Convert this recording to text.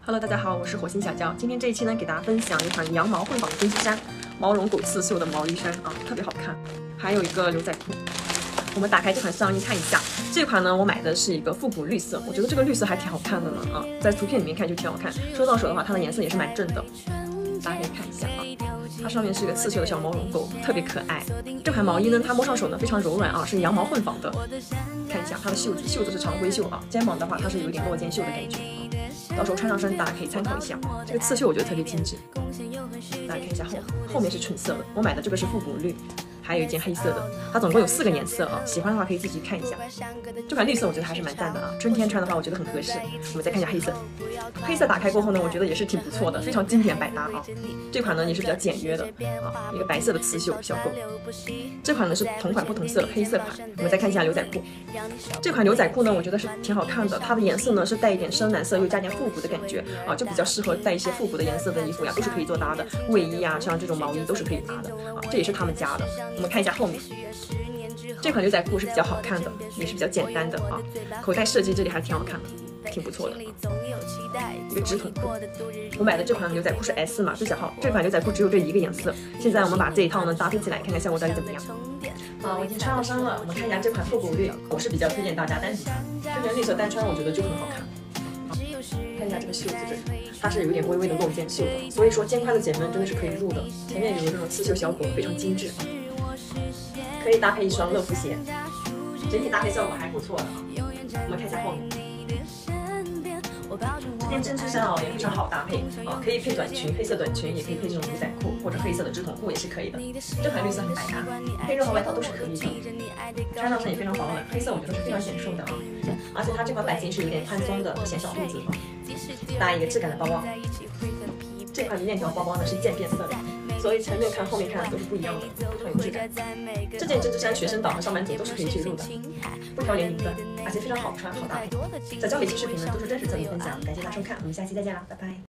Hello， 大家好，我是火星小娇。今天这一期呢，给大家分享一款羊毛混纺的针织衫，毛绒狗刺绣的毛衣衫啊，特别好看。还有一个牛仔裤。我们打开这款上衣看一下，这款呢我买的是一个复古绿色，我觉得这个绿色还挺好看的呢啊，在图片里面看就挺好看，收到手的话，它的颜色也是蛮正的，大家可以看一下啊。它上面是一个刺绣的小毛绒狗，特别可爱。这款毛衣呢，它摸上手呢非常柔软啊，是羊毛混纺的。看一下它的袖子，袖子是常规袖啊，肩膀的话它是有一点落肩袖的感觉。到时候穿上身，大家可以参考一下。这个刺绣我觉得特别精致，大家看一下后面是纯色的，我买的这个是复古绿。还有一件黑色的，它总共有4个颜色啊，喜欢的话可以自己看一下。这款绿色我觉得还是蛮赞的啊，春天穿的话我觉得很合适。我们再看一下黑色，黑色打开过后呢，我觉得也是挺不错的，非常经典百搭啊。这款呢也是比较简约的啊，一个白色的刺绣小狗。这款呢是同款不同色黑色款。我们再看一下牛仔裤，这款牛仔裤呢我觉得是挺好看的，它的颜色呢是带一点深蓝色，又加点复古的感觉啊，就比较适合带一些复古的颜色的衣服呀，都是可以做搭的。卫衣啊，像这种毛衣都是可以搭的啊，这也是他们家的。我们看一下后面，这款牛仔裤是比较好看的，也是比较简单的啊，口袋设计这里还挺好看的，挺不错的。一个直筒裤，我买的这款牛仔裤是 S 码最小号，这款牛仔裤只有这一个颜色。现在我们把这一套呢搭配起来，看看效果到底怎么样。我已经穿上身了，我们看一下这款复古绿，我是比较推荐大家单体穿，这件绿色单穿我觉得就很好看。看一下这个袖子这里，它是有点微微的露肩袖的，所以说肩宽的姐妹们真的是可以入的。前面有这种刺绣小狗，非常精致，可以搭配一双乐福鞋，整体搭配效果还不错的啊。我们看一下后面，这件针织衫也非常好搭配啊，可以配短裙，黑色短裙也可以配这种牛仔裤或者黑色的直筒裤也是可以的。这款绿色很百搭，配任何外套都是可以的，穿上身也非常保暖。黑色我觉得是非常显瘦的啊，而且它这款版型是有点宽松的，不显小肚子啊，搭一个质感的包包。这款链条包包呢是渐变色的，所以前面看后面看都是不一样的，非常有质感。这件针织衫学生党和上班族都是可以去入的，不挑年龄段，而且非常好穿好搭配。小娇每期视频呢都是真实测评分享，感谢大家收看，我们下期再见啦，拜拜。